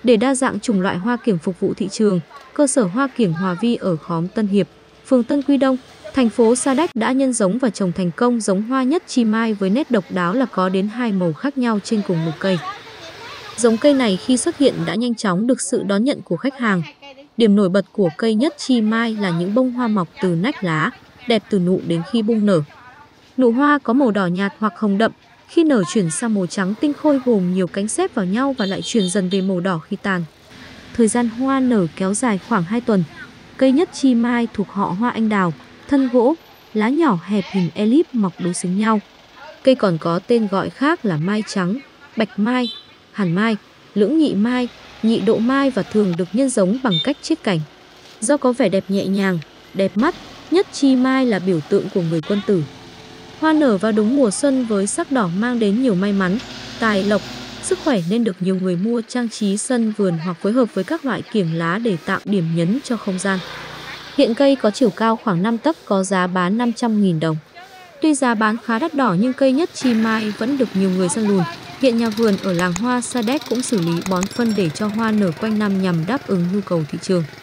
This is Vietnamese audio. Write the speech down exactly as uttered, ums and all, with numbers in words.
Để đa dạng chủng loại hoa kiểng phục vụ thị trường, cơ sở hoa kiểng Hòa Vi ở khóm Tân Hiệp, phường Tân Quy Đông, thành phố Sa Đéc đã nhân giống và trồng thành công giống hoa nhất chi mai với nét độc đáo là có đến hai màu khác nhau trên cùng một cây. Giống cây này khi xuất hiện đã nhanh chóng được sự đón nhận của khách hàng. Điểm nổi bật của cây nhất chi mai là những bông hoa mọc từ nách lá, đẹp từ nụ đến khi bung nở. Nụ hoa có màu đỏ nhạt hoặc hồng đậm, khi nở chuyển sang màu trắng tinh khôi gồm nhiều cánh xếp vào nhau và lại chuyển dần về màu đỏ khi tàn. Thời gian hoa nở kéo dài khoảng hai tuần. Cây nhất chi mai thuộc họ hoa anh đào, thân gỗ, lá nhỏ hẹp hình elip mọc đối xứng nhau. Cây còn có tên gọi khác là mai trắng, bạch mai, hàn mai, lưỡng nhị mai, nhị độ mai và thường được nhân giống bằng cách chiết cành. Do có vẻ đẹp nhẹ nhàng, đẹp mắt, nhất chi mai là biểu tượng của người quân tử. Hoa nở vào đúng mùa xuân với sắc đỏ mang đến nhiều may mắn, tài lộc, sức khỏe nên được nhiều người mua trang trí sân vườn hoặc phối hợp với các loại kiểng lá để tạo điểm nhấn cho không gian. Hiện cây có chiều cao khoảng năm tấc, có giá bán năm trăm nghìn đồng. Tuy giá bán khá đắt đỏ nhưng cây nhất chi mai vẫn được nhiều người săn lùng. Hiện nhà vườn ở làng hoa Sa Đéc cũng xử lý bón phân để cho hoa nở quanh năm nhằm đáp ứng nhu cầu thị trường.